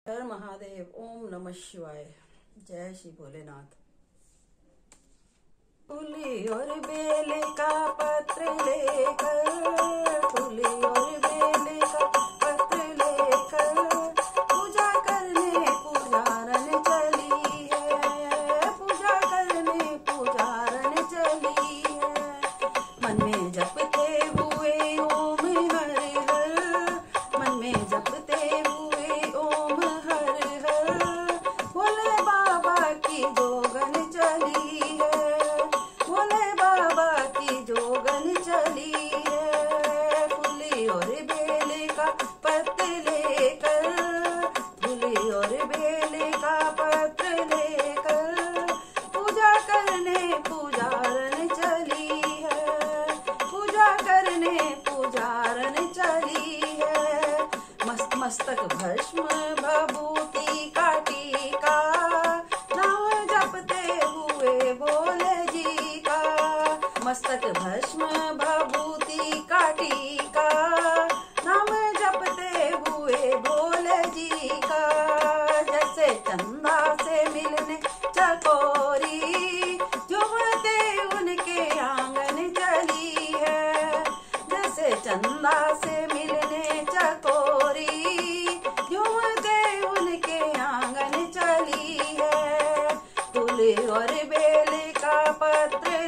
हर महादेव। ओम नमः शिवाय। जय श्री भोलेनाथ। फूली और बेल का पत्र लेकर, फूली और बेल का पत्र लेकर पूजा करने पुजारन चली है, पूजा करने पुजारन चली है। मन में जपते हुए ओम हर हर, मन में जपते हुए ओम हर हर, भोले बाबा की जोगन चली है, भोले बाबा की जोगन चली है। फूली और बेल का पत्र लेकर, फूली और बेल का पत्र लेकर पूजा करने पुजारन चली है, पूजा करने पुजारन चली है। मस्तक भस्म भभूति का टीका, नाम जपते हुए भोले जी का। मस्तक भस्म भभूति का टीका, नाम जपते हुए भोले जी का। जैसे चंदा से मिलने चकोरी, झूमते उनके आंगन चली है। जैसे चंदा से मिलने चकोरी, झूमते उनके आंगन चली है। फूल और बेल का पत्र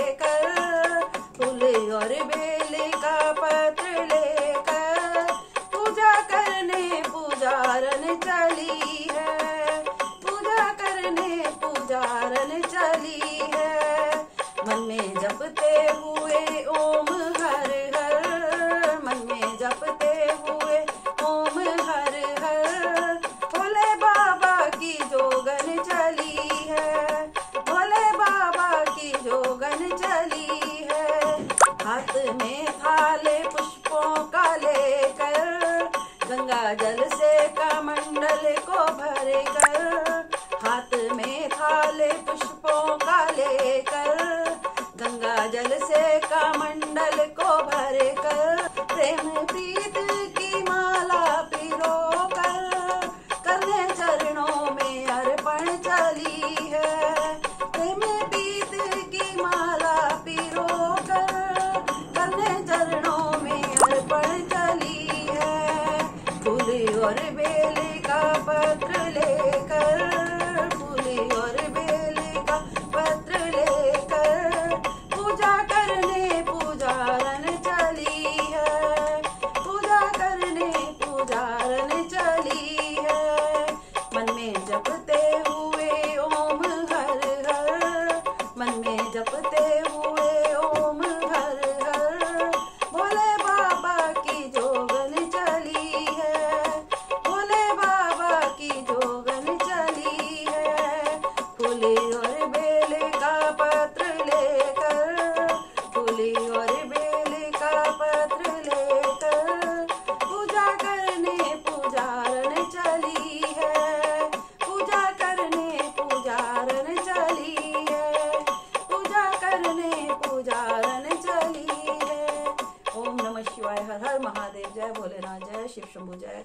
लेकर, फूल और बेल का पत्र लेकर पूजा करने पुजारन चली है, पूजा करने पुजारन चली है। मन में जपते हुए ओम हर हर, मन में जपते हुए ओम हर हर, भोले बाबा की जोगन चली है, भोले बाबा की जोगन चली है। हाथ में थाले पुष्पों का लेकर, गंगा जल से कमंडल को भर कर, हाथ में थाले पुष्पों का लेकर, गंगा जल से कमंडल को भर कर, प्रेम प्रीत की माला पिरो कर, करने चरणों में अर्पण चली है। प्रेम प्रीत की माला पिरो कर, करने चरणों में अर्पण चली है। फूल और बेल का पत्र लेकर, फूल और बेल का पत्र लेकर पूजा करने पुजारन चली है, पूजा करने पुजारन चली है। मन में जपते हुए ओम हर हर, मन में जपते हुए ओम हर हर, भोले बाबा की जोगन चली है, भोले बाबा की जोगन चली है। फूली और बेल का पत्र लेकर, फूली और बेल का पत्र लेकर पूजा करने पुजारन चली है, पूजा करने पुजारन चली है, पूजा करने पुजारन चली है। ओम नमः शिवाय। हर हर महादेव। जय भोलेनाथ। जय शिव शंभु। जय